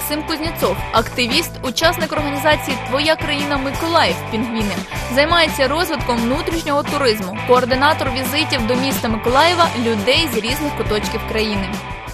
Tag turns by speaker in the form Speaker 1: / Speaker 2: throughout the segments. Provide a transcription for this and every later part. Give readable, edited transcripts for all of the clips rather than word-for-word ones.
Speaker 1: Максим Кузнєцов, активіст, учасник організації «Твоя країна Миколаїв. Пінгвіни». Займається розвитком внутрішнього туризму, координатор візитів до міста Миколаєва людей з різних куточків країни.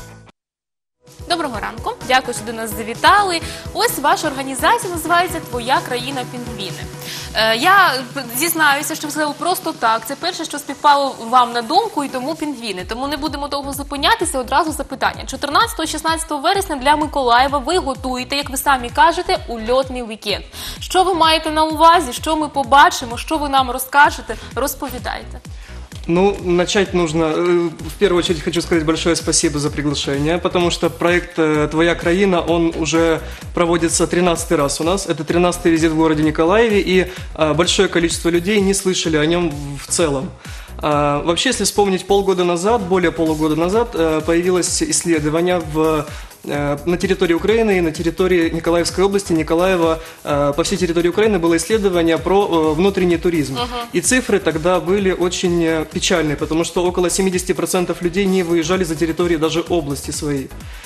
Speaker 2: Доброго ранку, дякую, що до нас завітали. Ось ваша організація називається «Твоя країна Пінгвіни». Я зізнаюся, що все просто так. Це перше, що співпало вам на думку, і тому пінгвіни. Тому не будемо довго зупинятися, одразу запитання. 14-16 вересня для Миколаєва ви готуєте, як ви самі кажете, ульотний вікенд. Що ви маєте на увазі, що ми побачимо, що ви нам розкажете? Розповідайте.
Speaker 3: Ну, начать нужно, в первую очередь хочу сказать большое спасибо за приглашение, потому что проект «Твоя країна», он уже проводится 13-й раз у нас, это 13-й визит в городе Николаеве, и большое количество людей не слышали о нем в целом. Вообще, если вспомнить полгода назад, более полугода назад, появилось исследование на территории Украины и на территории Николаевской области, Николаева, по всей территории Украины было исследование про внутренний туризм. И цифры тогда были очень печальные, потому что около 70% людей не выезжали за территории даже области своей.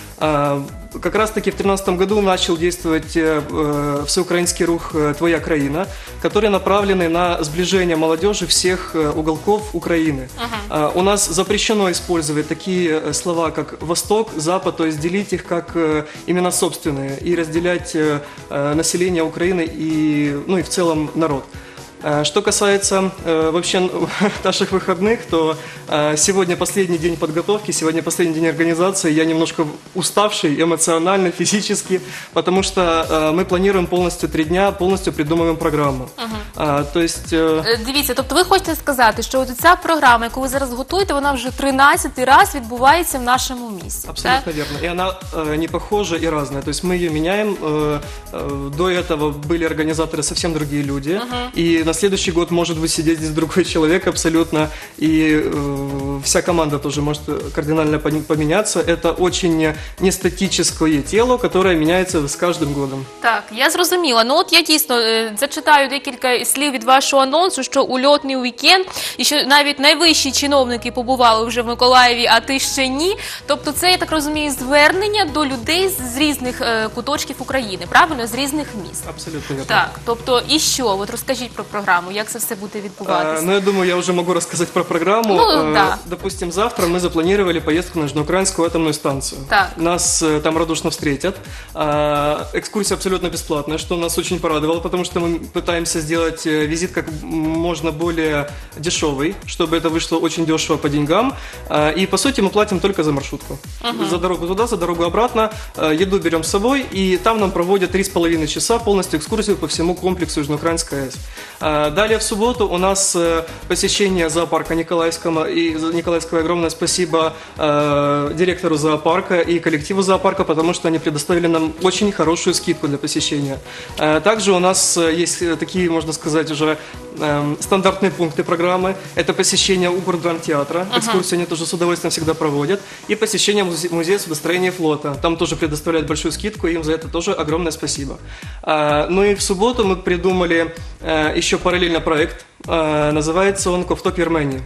Speaker 3: Как раз-таки в 2013 году начал действовать всеукраинский рух «Твоя країна», который направленный на сближение молодежи всех уголков Украины. У нас запрещено использовать такие слова, как «Восток», «Запад», то есть делить их как именно собственные и разделять население Украины и в целом народ. Что касается вообще наших выходных, то сегодня последний день подготовки, сегодня последний день организации. Я немножко уставший эмоционально, физически, потому что мы планируем полностью 3 дня, полностью придумываем программу. То есть...
Speaker 2: Дивіться, тобто ви хочете сказати, що от ця програма, яку ви зараз готуєте, вона вже 13-й раз відбувається в нашому місті.
Speaker 3: Абсолютно верно. И она не похожа и разная. То есть мы ее меняем. До этого были организаторы совсем другие люди. И на следующий год может быть сидеть здесь другой человек абсолютно, и вся команда тоже может кардинально поменяться. Это очень нестатическое тело, которое меняется с каждым годом.
Speaker 2: Так, я зрозуміла. Ну от я дійсно зачитаю декілька слів від вашого анонсу, що ульотний вікенд, і що навіть найвищі чиновники побували вже в Миколаєві, а ти ще ні. Тобто це, я так розумію, звернення до людей з різних куточків України, правильно? З різних міст.
Speaker 3: Абсолютно верно.
Speaker 2: Так, тобто і що? От розкажіть про програму, як це все буде відбуватися?
Speaker 3: Ну, я думаю, я уже могу рассказать про программу.
Speaker 2: Да.
Speaker 3: Допустим, завтра мы запланировали поездку на Южноукраинскую атомную станцию.
Speaker 2: Так.
Speaker 3: Нас там радушно встретят. Экскурсия абсолютно бесплатная, что нас очень порадовало, потому что мы пытаемся сделать визит как можно более дешевый, чтобы это вышло очень дешево по деньгам. И, по сути, мы платим только за маршрутку. За дорогу туда, за дорогу обратно. Еду берем с собой, и там нам проводят 3,5 часа полностью экскурсию по всему комплексу Южноукраинской АЭС. Далее в субботу у нас посещение зоопарка Николаевского. И Николаевского огромное спасибо директору зоопарка и коллективу зоопарка, потому что они предоставили нам очень хорошую скидку для посещения. Также у нас есть такие, можно сказать, уже стандартные пункты программы. Это посещение Укрдрамтеатра. Экскурсии они тоже с удовольствием всегда проводят. И посещение музея судостроения и флота. Там тоже предоставляют большую скидку, и им за это тоже огромное спасибо. Ну и в субботу мы придумали еще параллельно проект. Называется он «Ковток Вірменії».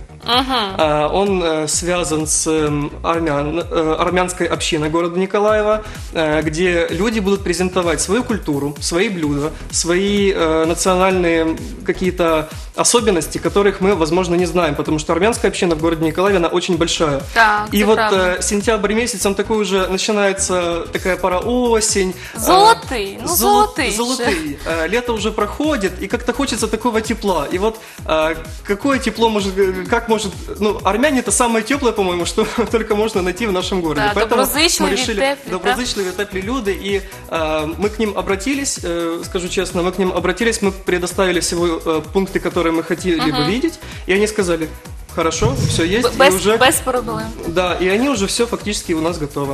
Speaker 3: Он связан с армянской общиной города Николаева, где люди будут презентовать свою культуру, свои блюда, свои национальные какие-то особенности, которых мы, возможно, не знаем, потому что армянская община в городе Николаеве, она очень большая.
Speaker 2: Так,
Speaker 3: и вот сентябрь месяц, он такой уже, начинается такая пора осень.
Speaker 2: Золотый, золотый.
Speaker 3: Золотый. Лето уже проходит, и как-то хочется такого тепла. И вот какое тепло может, как может, ну, армяне это самое теплое, по-моему, что только можно найти в нашем городе.
Speaker 2: Да,
Speaker 3: поэтому мы
Speaker 2: решили,
Speaker 3: доброзычливые, теплые люди, и мы к ним обратились, скажу честно, мы предоставили всего пункты, которые мы хотели бы видеть, и они сказали: хорошо, все есть.
Speaker 2: Без проблем.
Speaker 3: Да, и они уже все фактически у нас готово.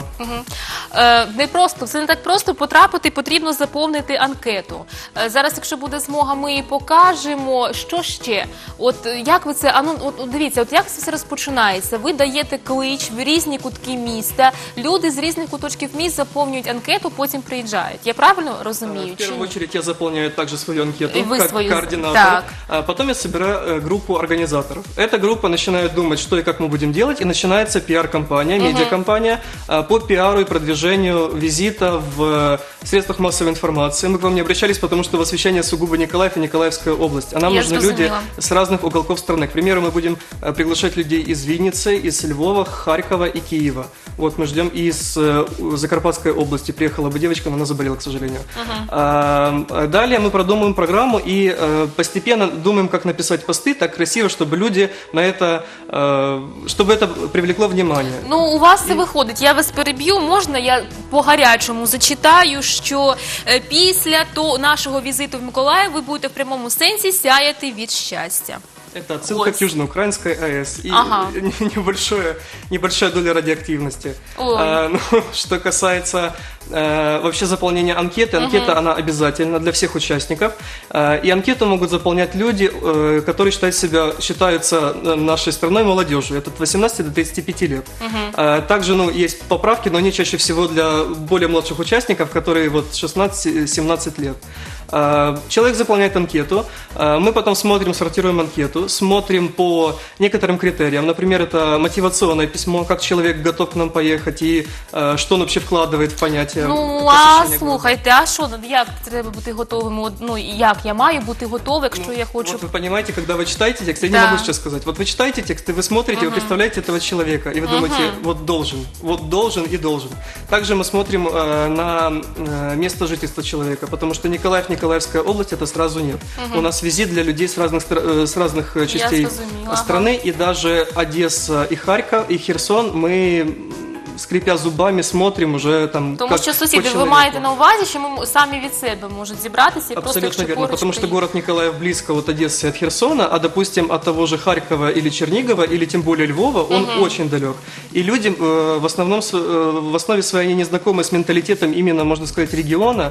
Speaker 2: Не просто, це не так просто потрапити, потрібно заповнити анкету. Зараз, якщо буде змога, ми її покажемо. Що ще? От як ви це, дивіться, от як це все розпочинається? Ви даєте клич в різні кутки міста, люди з різних куточків міст заповнюють анкету, потім приїжджають. Я правильно розумію?
Speaker 3: В первую очередь я заполняю также свою анкету,
Speaker 2: как
Speaker 3: координатор. Потом я собираю группу организаторов. Эта группа начинают думать, что и как мы будем делать, и начинается пиар-компания, медиакомпания по пиару и продвижению визита в средствах массовой информации. Мы к вам не обращались, потому что в освещении сугубо Николаев и Николаевская область. А нам
Speaker 2: Я
Speaker 3: нужны люди
Speaker 2: зрозумела.
Speaker 3: с разных уголков страны. К примеру, мы будем приглашать людей из Винницы, из Львова, Харькова и Киева. Вот мы ждем, и из Закарпатской области приехала бы девочка, но она заболела, к сожалению. Далее мы продумываем программу и постепенно думаем, как написать посты так красиво, чтобы люди на это, чтобы это привлекло внимание.
Speaker 2: Ну, у вас це виходить. Я вас переб'ю. Можна я по-гарячому зачитаю, що після нашого візиту в Миколаїв ви будете в прямому сенсі сяяти від щастя.
Speaker 3: Это отсылка к Южноукраинской АЭС и небольшая доля радиоактивности. Что касается вообще заполнения анкеты, анкета она обязательна для всех участников. И анкету могут заполнять люди, которые считаются нашей страной молодежью. Это от 18 до 35 лет. Также есть поправки, но они чаще всего для более младших участников, которые вот 16-17 лет. Человек заполняет анкету, мы потом смотрим, сортируем анкету, смотрим по некоторым критериям. Например, это мотивационное письмо, как человек готов к нам поехать и что он вообще вкладывает в понятие.
Speaker 2: Ну, а слухайте, а що, як треба бути готовим? Ну, як я маю бути готовий, якщо я хочу...
Speaker 3: Вот вы понимаете, когда вы читаете текст, я не могу сейчас сказать. Вот вы читаете текст, и вы смотрите, вы представляете этого человека, и вы думаете, вот должен и должен. Также мы смотрим на место жительства человека, потому что Николаевская область это сразу нет. У нас визит для людей с разных частей страны, и даже Одесса и Харьков, и Херсон мы, скрипя зубами, смотрим уже там.
Speaker 2: Тому що сусіди, ви маєте на увазі, що ми самі від себе можуть зібратися і просто
Speaker 3: абсолютно верно, потому что город Николаев близко от Одессы и от Херсона, а, допустим, от того же Харькова или Чернигова, или тем более Львова, он очень далек. И люди в основе своей они не знакомы с менталитетом именно, можно сказать, региона,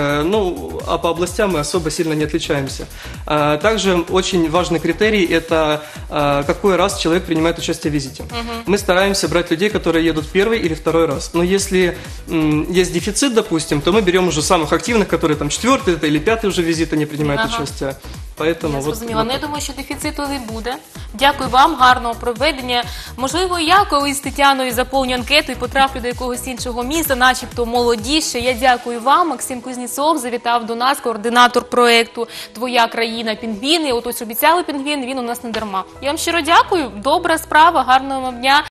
Speaker 3: а по областям мы особо сильно не отличаемся. Также очень важный критерий – это какой раз человек принимает участие в визите. Мы стараемся брать людей, которые едут первый или второй раз. Но если есть дефицит, допустим, то мы берем уже самых активных, которые там 4-й или 5-й уже визит они принимают участие. Поэтому
Speaker 2: я зрозуміла. Я думаю, що дефіциту не буде. Дякую вам, гарного проведення. Можливо, я колись з Тетяною заповню анкету і потраплю до якогось іншого міста, начебто молодіше. Я дякую вам. Максим Кузнєцов завітав до нас, координатор проєкту «Твоя країна. Пінгвіни». От ось обіцяли пінгвін, він у нас не дарма. Я вам щиро дякую. Добра справа, гарного вам дня.